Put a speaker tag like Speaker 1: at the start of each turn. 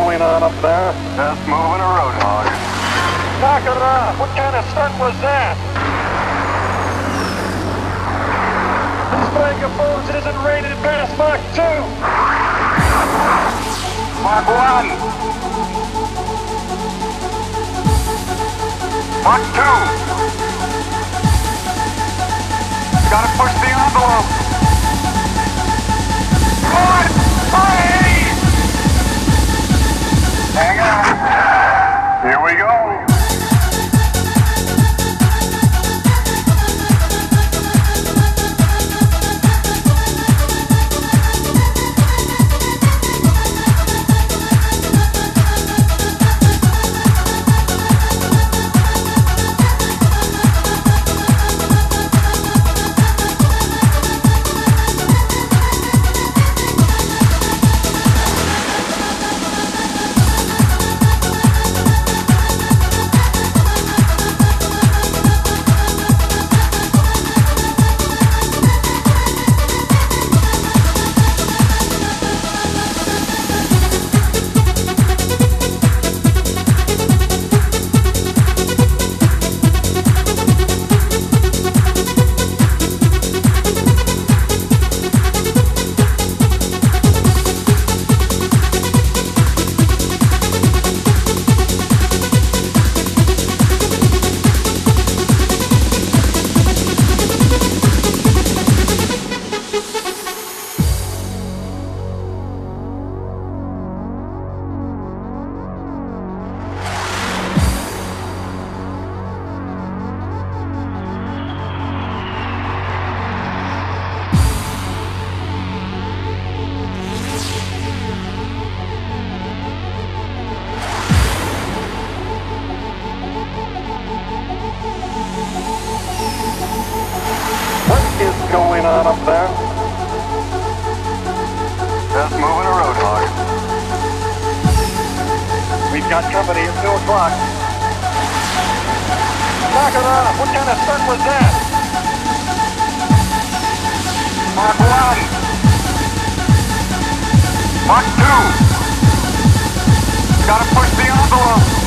Speaker 1: going on up there?
Speaker 2: Just moving a roadhog.
Speaker 1: Knock it off! What kind of stunt was that? This bag of bones isn't rated past Mach 2!
Speaker 2: Mach 1! Mach 2! Gotta push the envelope! Come on! Please! Hang on! Here we go!
Speaker 1: Going on up there?
Speaker 2: Just moving a roadhog.
Speaker 1: We've got company at 2 o'clock. Knock it off! What kind of stunt was that?
Speaker 2: Mach 1! Mach 2! Gotta push the envelope!